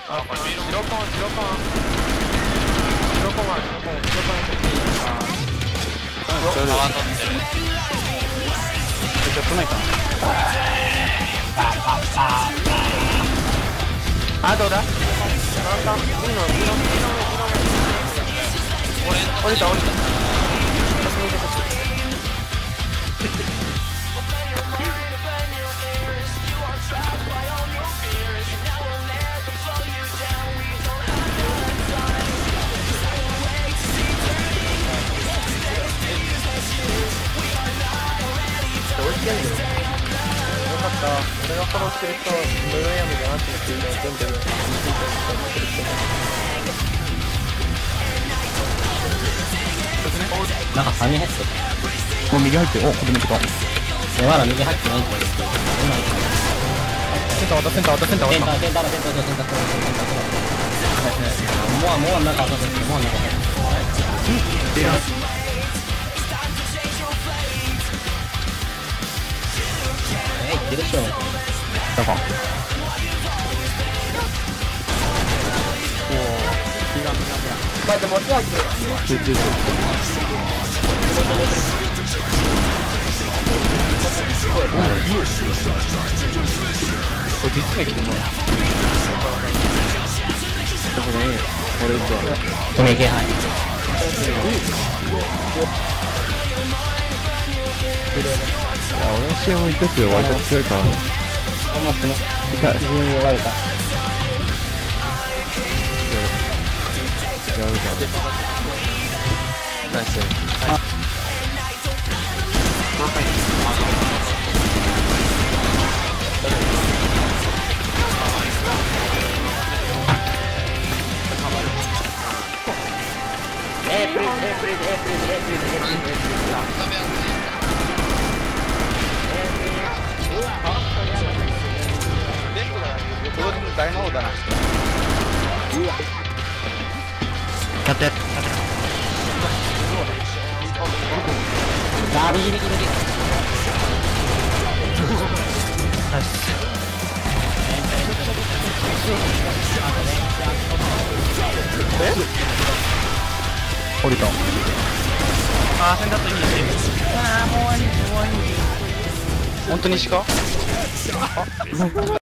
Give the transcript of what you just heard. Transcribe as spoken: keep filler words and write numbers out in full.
あ、これ白コン、白コン。白コンは、白コン、白コンやってていいか。 それで泡取ってる。 ちょっとないかな。 あ、どうだ？カンカン、いいの、いいの、いいの、いいの。降りた、降りた。置いてんだよ。よかった。俺がフォローしてる人、ブルーヤムじゃなくて全部全部見てる人なんかサニーヘッド。 もう右入ってる。お、これめっちゃえ、まだ右入ってないんだけど。 センター渡センター渡センターセンタ渡ーセンターセンターセンターセンターセンター。もうもうなんか当たってる。もうなんか当たってる。え、いってるでしょ。 だかこうやって持ち上げて。 集中する。これ実際来てもらう。これね、俺打つわ。 これいけ、はい。 俺の シーエム 一つで割と強いからね。 もうすね。 痛い。 自分に弱いか。 やるか。 ナイス。 えー、プリーズ、えー、プリーズ、えー、プリーズ、えー、プリーズ、えー、プリーズ、えー、プリーズ、えー、プリーズ、うわ、ほんとにやだね。 同時に大魔王だな。 うわ。 やって。 あー、右、右、右。 ナイス。降りた。 あー、センターといいです。 あー、もう終わり、もう終わり。 本当に鹿？